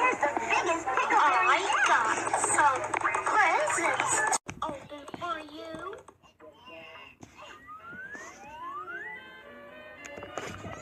Here's the biggest pickleberry yet. I got some presents to open for you.